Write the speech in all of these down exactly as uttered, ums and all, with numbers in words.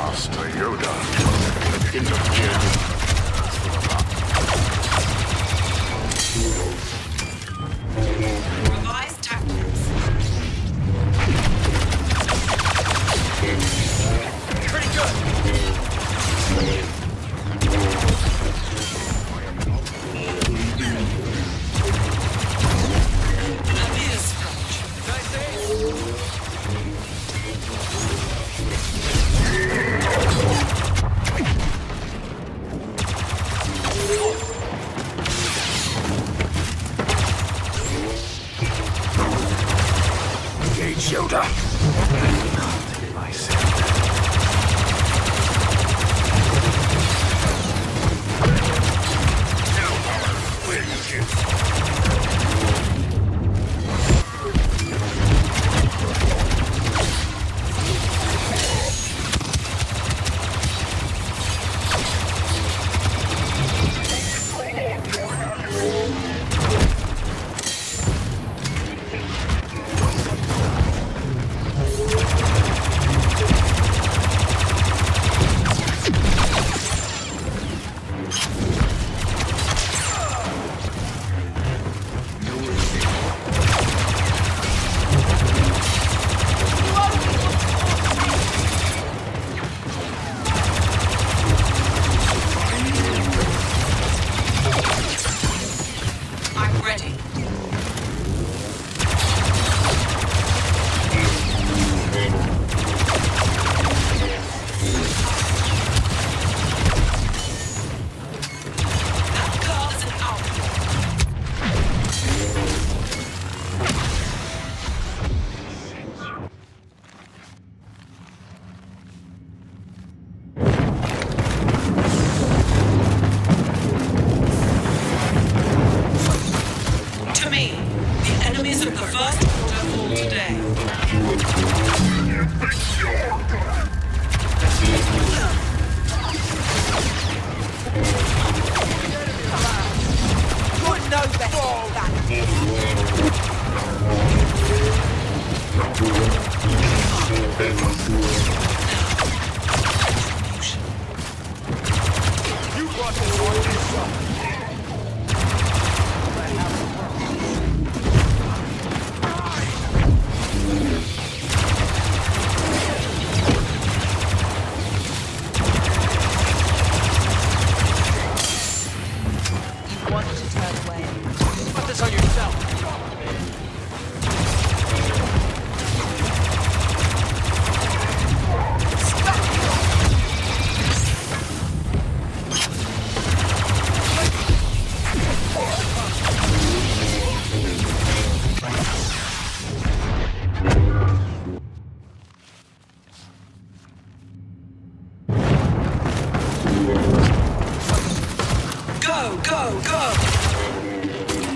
Master Yoda interfered. Revise tactics. Pretty good. Abyss approach. Nice ace. Engage Yoda. Myself. I'm ready. That girl is an outlaw. To me, the enemies of the First Order fall today. Would know better than You brought this on yourself. you want to turn away. Put this on yourself. Go, go, go!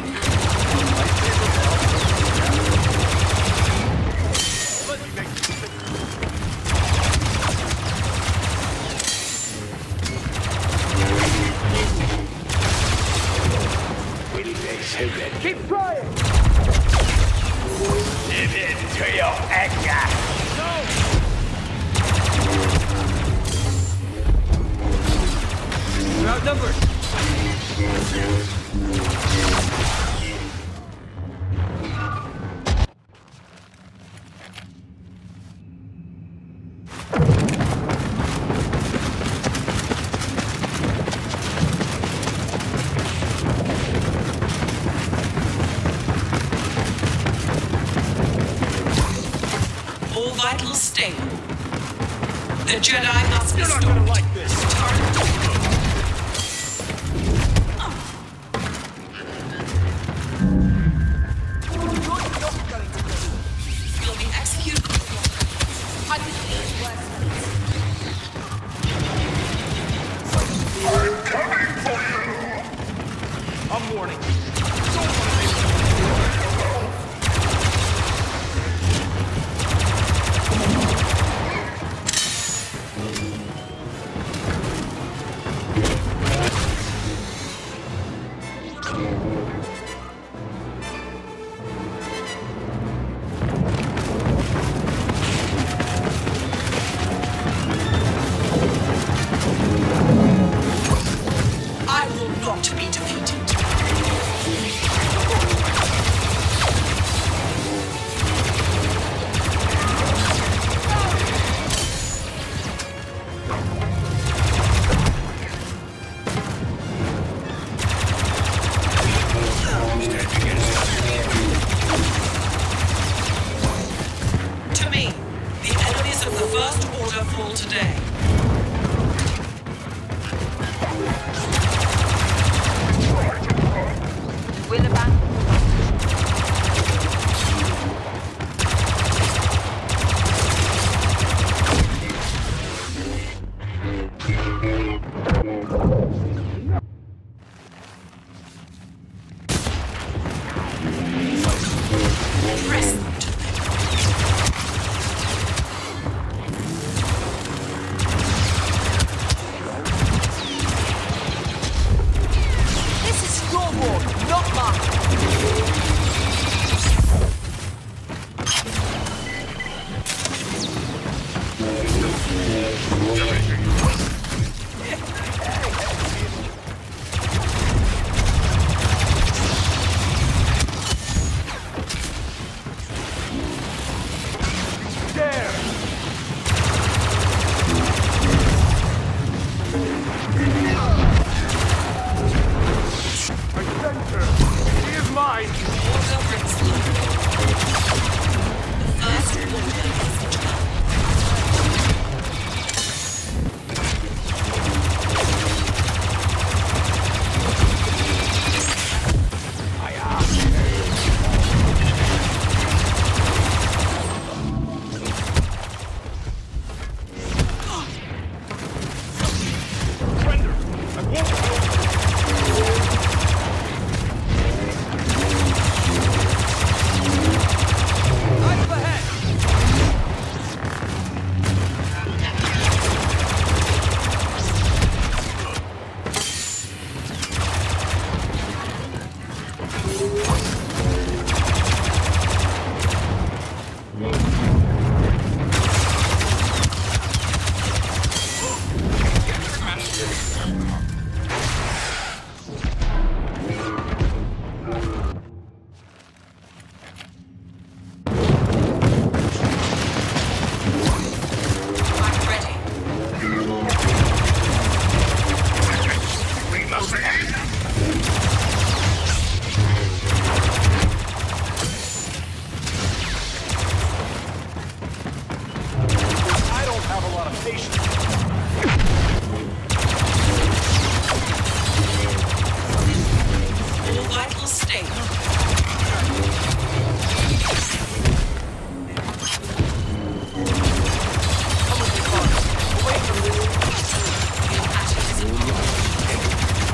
Will they surrender? Keep trying. Live into your anger. You're outnumbered. All vitals stable. The Jedi must be You're not stopped. gonna like this. Turret. You'll be executed. I can see worse. I'm warning. today. Willabang. Press them to This is your war, not mine. He is mine! order brings life. The first order is eternal. Surrender! I won't go! Eyes ahead! I'm ready. We must end! I don't have a lot of patience. All vitals stable. Come with me, Connor. Away from this. Your attic is in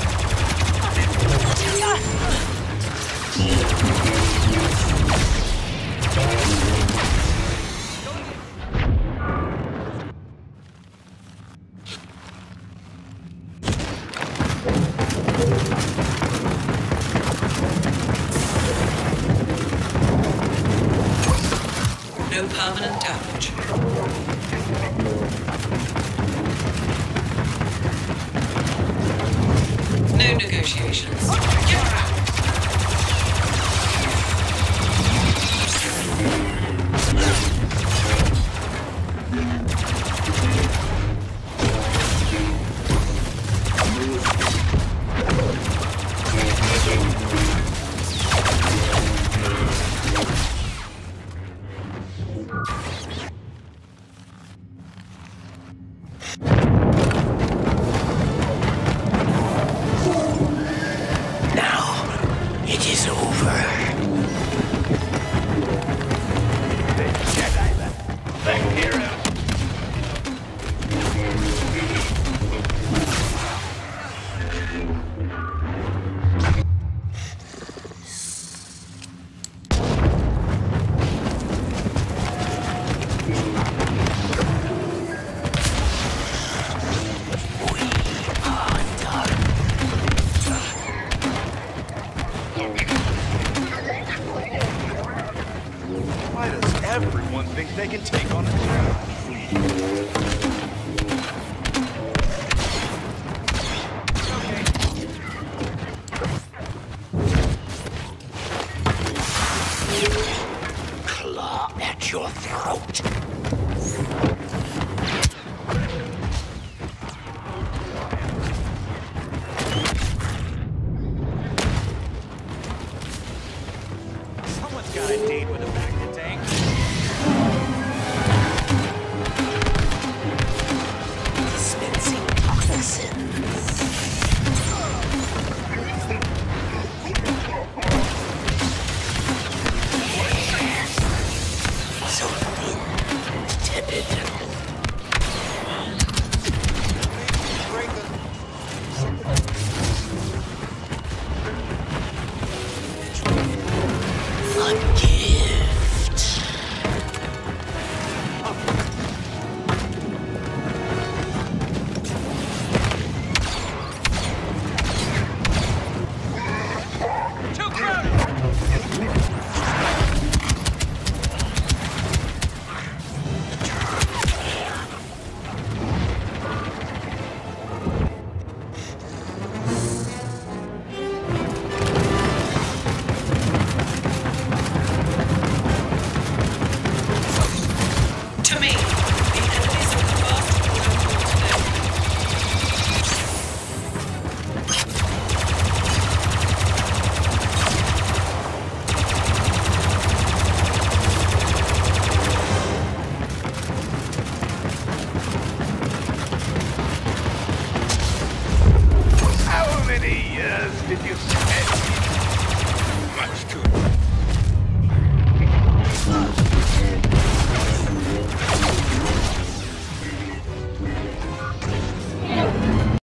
no permanent damage. No negotiations. Get back.